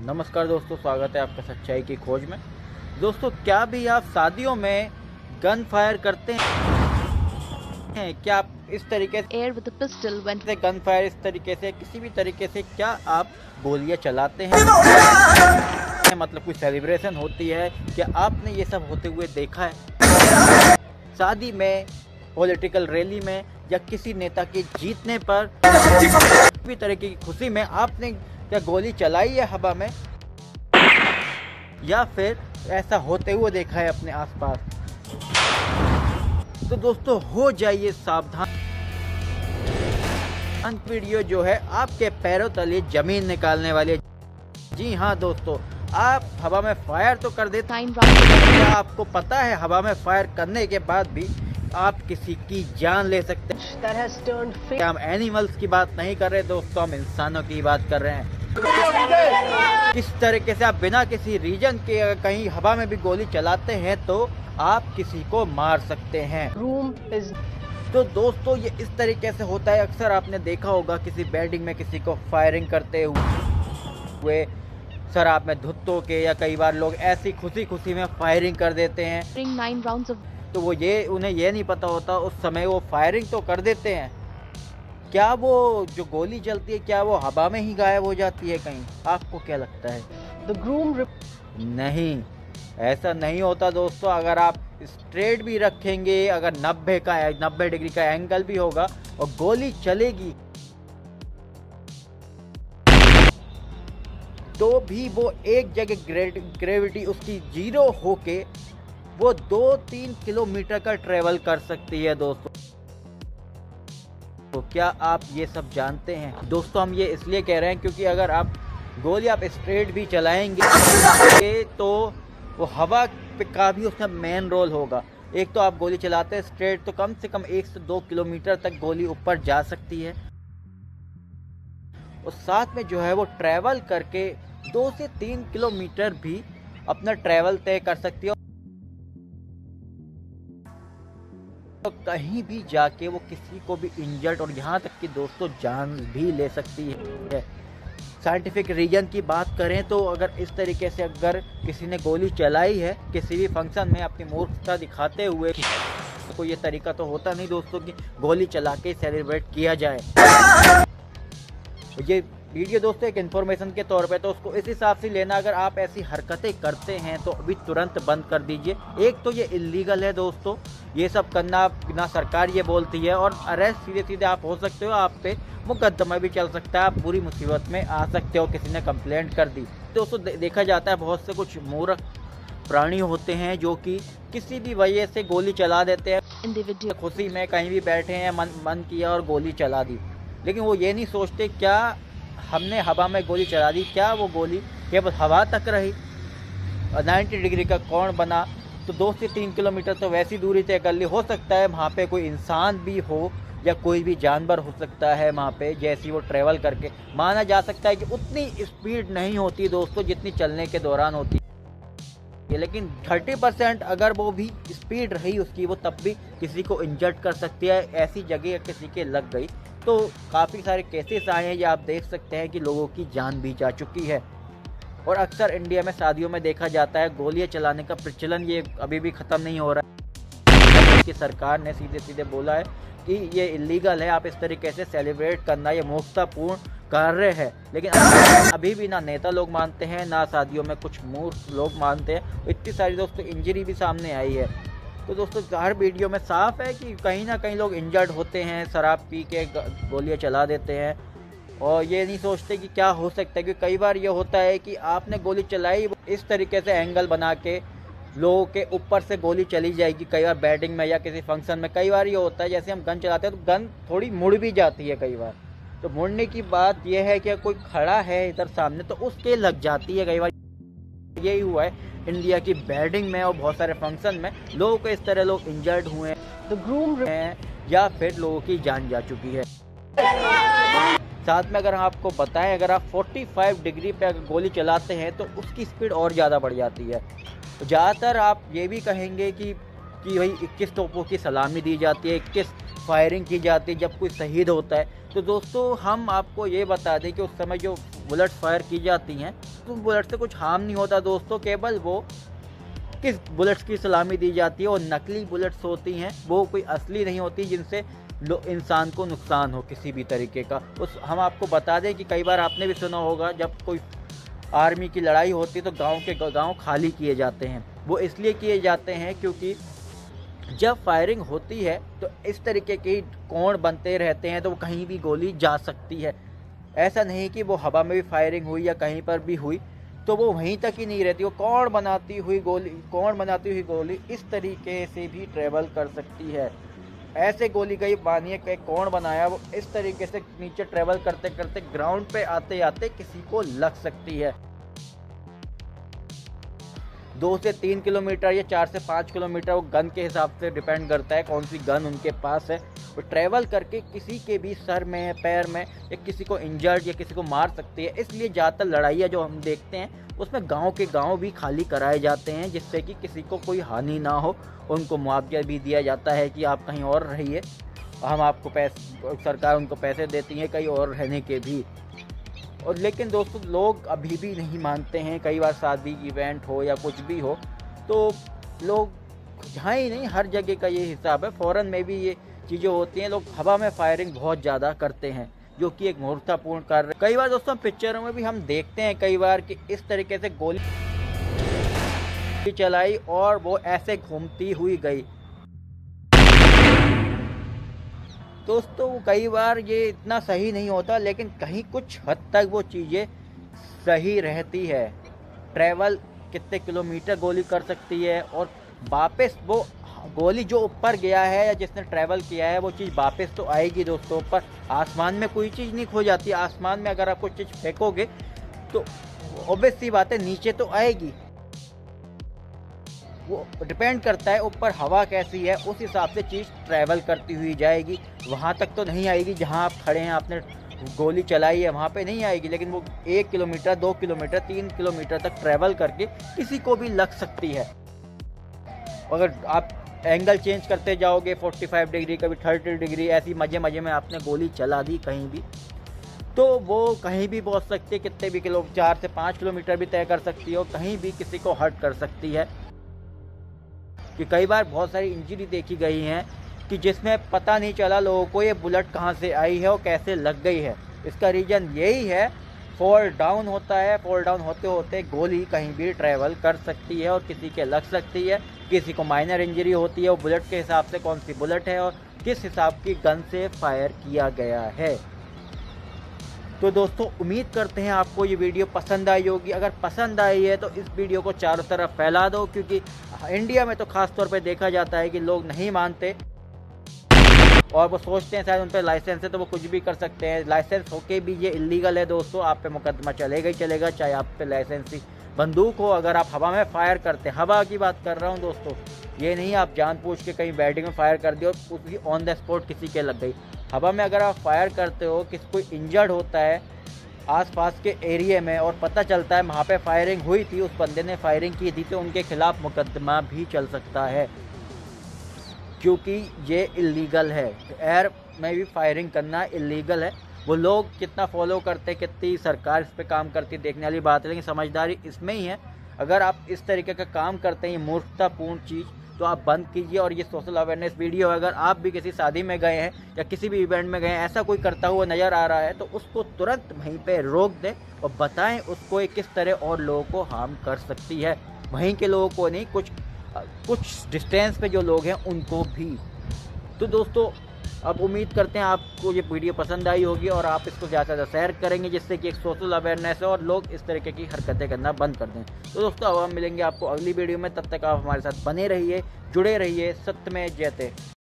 नमस्कार दोस्तों, स्वागत है आपका सच्चाई की खोज में। दोस्तों, क्या भी आप शादियों में गन फायर करते हैं? क्या आप इस तरीके से गन फायर इस तरीके से किसी भी तरीके से क्या आप गोलियां चलाते हैं? मतलब कोई सेलिब्रेशन होती है, क्या आपने ये सब होते हुए देखा है? शादी में, पॉलिटिकल रैली में या किसी नेता के जीतने पर किसी भी तरीके की खुशी में आपने क्या गोली चलाई है हवा में, या फिर ऐसा होते हुए देखा है अपने आसपास? तो दोस्तों, हो जाइए सावधान। वीडियो जो है आपके पैरों तले जमीन निकालने वाली है। जी हाँ दोस्तों, आप हवा में फायर तो कर देते हैं, क्या आपको पता है हवा में फायर करने के बाद भी आप किसी की जान ले सकते हैं। हम एनिमल्स की बात नहीं कर रहे दोस्तों, हम इंसानों की बात कर रहे हैं। किस तरीके से आप बिना किसी रीजन के कहीं हवा में भी गोली चलाते हैं तो आप किसी को मार सकते हैं। तो दोस्तों, ये इस तरीके से होता है। अक्सर आपने देखा होगा किसी बिल्डिंग में किसी को फायरिंग करते हुए शराब में धुत्तों के, या कई बार लोग ऐसी खुशी में फायरिंग कर देते हैं। तो वो उन्हें ये नहीं पता होता उस समय वो फायरिंग तो कर देते हैं, क्या वो जो गोली चलती है क्या वो हवा में ही गायब हो जाती है कहीं? आपको क्या लगता है? नहीं, ऐसा नहीं होता दोस्तों। अगर आप स्ट्रेट भी रखेंगे, अगर 90 डिग्री का एंगल भी होगा और गोली चलेगी तो भी वो एक जगह ग्रेविटी उसकी 0 होके वो 2-3 किलोमीटर का ट्रेवल कर सकती है दोस्तों। तो क्या आप ये सब जानते हैं? दोस्तों, हम ये इसलिए कह रहे हैं क्योंकि अगर आप गोली स्ट्रेट भी चलाएंगे तो वो हवा का भी उसमें मेन रोल होगा। एक तो आप गोली चलाते हैं स्ट्रेट तो कम से कम 1 से 2 किलोमीटर तक गोली ऊपर जा सकती है, और साथ में जो है वो ट्रैवल करके 2 से 3 किलोमीटर भी अपना ट्रैवल तय कर सकती है, तो कहीं भी जाके वो किसी को भी इंजर्ड और यहाँ तक कि दोस्तों जान भी ले सकती है। साइंटिफिक रीजन की बात करें तो अगर इस तरीके से अगर किसी ने गोली चलाई है किसी भी फंक्शन में अपनी मूर्खता दिखाते हुए, तो ये तरीका तो होता नहीं दोस्तों कि गोली चला के सेलिब्रेट किया जाए। ये वीडियो दोस्तों एक इन्फॉर्मेशन के तौर पे, तो उसको इस हिसाब से लेना। अगर आप ऐसी हरकतें करते हैं तो अभी तुरंत बंद कर दीजिए। एक तो ये इलीगल है दोस्तों, ये सब करना ना सरकार ये बोलती है, और अरेस्ट सीधे आप हो सकते हो, आप पे मुकदमा भी चल सकता है, आप बुरी मुसीबत में आ सकते हो किसी ने कंप्लेंट कर दी। दोस्तों, देखा जाता है बहुत से कुछ मूर्ख प्राणी होते हैं जो कि किसी भी वजह से गोली चला देते हैं। खुशी में कहीं भी बैठे हैं, मन किया और गोली चला दी, लेकिन वो ये नहीं सोचते क्या हमने हवा में गोली चला दी, क्या वो गोली केवल हवा तक रही? 90 डिग्री का कोण बना तो 2 से 3 किलोमीटर तो वैसी दूरी तय कर ली। हो सकता है वहाँ पे कोई इंसान भी हो या कोई भी जानवर हो सकता है वहाँ पे, जैसी वो ट्रेवल करके। माना जा सकता है कि उतनी स्पीड नहीं होती दोस्तों जितनी चलने के दौरान होती है, लेकिन 30% अगर वो भी स्पीड रही उसकी, वो तब भी किसी को इंजर्ड कर सकती है। ऐसी जगह किसी के लग गई तो काफ़ी सारे केसेस आए हैं, ये आप देख सकते हैं कि लोगों की जान भी जा चुकी है। और अक्सर इंडिया में शादियों में देखा जाता है गोलियां चलाने का प्रचलन ये अभी भी ख़त्म नहीं हो रहा है। कि सरकार ने सीधे बोला है कि ये इलीगल है, आप इस तरीके से सेलिब्रेट करना ये मूर्खतापूर्ण कार्य है, लेकिन अभी भी ना नेता लोग मानते हैं ना शादियों में कुछ मूर्ख लोग मानते हैं। इतनी सारी दोस्तों इंजरी भी सामने आई है। तो दोस्तों, हर वीडियो में साफ है कि कहीं ना कहीं लोग इंजर्ड होते हैं, शराब पी के गोलियां चला देते हैं, और ये नहीं सोचते कि क्या हो सकता है। क्योंकि कई बार ये होता है कि आपने गोली चलाई, इस तरीके से एंगल बना के लोगों के ऊपर से गोली चली जाएगी। कई बार बैटिंग में या किसी फंक्शन में कई बार ये होता है, जैसे हम गन चलाते हैं तो गन थोड़ी मुड़ भी जाती है कई बार। तो मुड़ने की बात यह है कि कोई खड़ा है इधर सामने तो उसके लग जाती है। कई बार यही हुआ है इंडिया की बैटिंग में, और बहुत सारे फंक्शन में लोगों को इस तरह लोग इंजर्ड हुए हैं या फिर लोगों की जान जा चुकी है। साथ में अगर हम आपको बताएं, अगर आप 45 डिग्री पे अगर गोली चलाते हैं तो उसकी स्पीड और ज़्यादा बढ़ जाती है। तो ज़्यादातर आप ये भी कहेंगे कि भाई 21 तोपों की सलामी दी जाती है, 21 फायरिंग की जाती है जब कोई शहीद होता है। तो दोस्तों, हम आपको ये बता दें कि उस समय जो बुलेट फायर की जाती हैं उस बुलेट से कुछ हार्म नहीं होता दोस्तों, केवल वो किस बुलेट्स की सलामी दी जाती है, वो नकली बुलेट्स होती हैं, वो कोई असली नहीं होती जिनसे इंसान को नुकसान हो किसी भी तरीके का। हम आपको बता दें कि कई बार आपने भी सुना होगा, जब कोई आर्मी की लड़ाई होती है तो गांव के गांव खाली किए जाते हैं। वो इसलिए किए जाते हैं क्योंकि जब फायरिंग होती है तो इस तरीके के कोण बनते रहते हैं, तो वो कहीं भी गोली जा सकती है। ऐसा नहीं कि वो हवा में भी फायरिंग हुई या कहीं पर भी हुई तो वो वहीं तक ही नहीं रहती, वो कोण बनाती हुई गोली इस तरीके से भी ट्रेवल कर सकती है। ऐसे गोली गई मानिए कि कोण बनाया, वो इस तरीके से नीचे ट्रेवल करते करते ग्राउंड पे आते आते किसी को लग सकती है। 2 से 3 किलोमीटर या 4 से 5 किलोमीटर, वो गन के हिसाब से डिपेंड करता है कौन सी गन उनके पास है। वो ट्रैवल करके किसी के भी सर में, पैर में या किसी को इंजर्ड या किसी को मार सकती है। इसलिए ज़्यादातर लड़ाइयाँ जो हम देखते हैं उसमें गांव के गांव भी खाली कराए जाते हैं, जिससे कि किसी को कोई हानि ना हो। उनको मुआवजा भी दिया जाता है कि आप कहीं और रहिए, हम आपको सरकार उनको पैसे देती है कहीं और रहने के भी। और लेकिन दोस्तों लोग अभी भी नहीं मानते हैं। कई बार शादी इवेंट हो या कुछ भी हो तो लोग जहाँ ही नहीं, हर जगह का ये हिसाब है। फॉरेन में भी ये चीज़ें होती हैं, लोग हवा में फायरिंग बहुत ज़्यादा करते हैं, जो कि एक मूर्खतापूर्ण कार्य। कई बार दोस्तों पिक्चरों में भी हम देखते हैं कई बार कि इस तरीके से गोली चलाई और वो ऐसे घूमती हुई गई। दोस्तों कई बार ये इतना सही नहीं होता, लेकिन कहीं कुछ हद तक वो चीज़ें सही रहती है। ट्रैवल कितने किलोमीटर गोली कर सकती है और वापस वो गोली जो ऊपर गया है या जिसने ट्रैवल किया है वो चीज़ वापस तो आएगी दोस्तों ऊपर। आसमान में कोई चीज़ नहीं खो जाती। आसमान में अगर आप कुछ चीज़ फेंकोगे तो ऑब्वियस सी बात है नीचे तो आएगी। वो डिपेंड करता है ऊपर हवा कैसी है, उस हिसाब से चीज़ ट्रैवल करती हुई जाएगी। वहाँ तक तो नहीं आएगी जहाँ आप खड़े हैं, आपने गोली चलाई है वहाँ पे नहीं आएगी, लेकिन वो 1 किलोमीटर, 2 किलोमीटर, 3 किलोमीटर तक ट्रैवल करके किसी को भी लग सकती है। अगर आप एंगल चेंज करते जाओगे 45 डिग्री, कभी 30 डिग्री, ऐसी मज़े मज़े में आपने गोली चला दी कहीं भी, तो वो कहीं भी पहुँच सकती है। कितने भी 4 से 5 किलोमीटर भी तय कर सकती है और कहीं भी किसी को हर्ट कर सकती है। कि कई बार बहुत सारी इंजरी देखी गई हैं कि जिसमें पता नहीं चला लोगों को ये बुलेट कहाँ से आई है और कैसे लग गई है। इसका रीज़न यही है, फॉल डाउन होता है। फॉल डाउन होते होते गोली कहीं भी ट्रैवल कर सकती है और किसी के लग सकती है। किसी को माइनर इंजरी होती है, वो बुलेट के हिसाब से कौन सी बुलेट है और किस हिसाब की गन से फायर किया गया है। तो दोस्तों उम्मीद करते हैं आपको ये वीडियो पसंद आई होगी। अगर पसंद आई है तो इस वीडियो को चारों तरफ फैला दो, क्योंकि इंडिया में तो खास तौर पे देखा जाता है कि लोग नहीं मानते और वो सोचते हैं शायद उन पर लाइसेंस है तो वो कुछ भी कर सकते हैं। लाइसेंस होके भी ये इलीगल है दोस्तों, आप पे मुकदमा चलेगा ही चलेगा, चाहे आप पे लाइसेंस ही बंदूक हो। अगर आप हवा में फायर करते, हवा की बात कर रहा हूँ दोस्तों, ये नहीं आप जानबूझ के कहीं बैटिंग में फायर कर दिया और उसकी ऑन द स्पॉट किसी के लग गई। हवा में अगर आप फायर करते हो, किसी कोई इंजर्ड होता है आसपास के एरिया में और पता चलता है वहाँ पे फायरिंग हुई थी, उस बंदे ने फायरिंग की थी, तो उनके खिलाफ मुकदमा भी चल सकता है, क्योंकि ये इलीगल है। एयर में भी फायरिंग करना इलीगल है। वो लोग कितना फॉलो करते, कितनी सरकार इस पे काम करती, देखने वाली बात है, लेकिन समझदारी इसमें ही है। अगर आप इस तरीके का काम करते हैं, ये मूर्खतापूर्ण चीज़, तो आप बंद कीजिए। और ये सोशल अवेयरनेस वीडियो, अगर आप भी किसी शादी में गए हैं या किसी भी इवेंट में गए हैं, ऐसा कोई करता हुआ नज़र आ रहा है तो उसको तुरंत वहीं पे रोक दें और बताएं उसको ये किस तरह और लोगों को हार्म कर सकती है। वहीं के लोगों को नहीं, कुछ डिस्टेंस पे जो लोग हैं उनको भी। तो दोस्तों अब उम्मीद करते हैं आपको ये वीडियो पसंद आई होगी और आप इसको ज़्यादा से ज़्यादा शेयर करेंगे, जिससे कि एक सोशल अवेयरनेस है और लोग इस तरीके की हरकतें करना बंद कर दें। तो दोस्तों अब हम मिलेंगे आपको अगली वीडियो में, तब तक आप हमारे साथ बने रहिए, जुड़े रहिए। सत्य में जयते।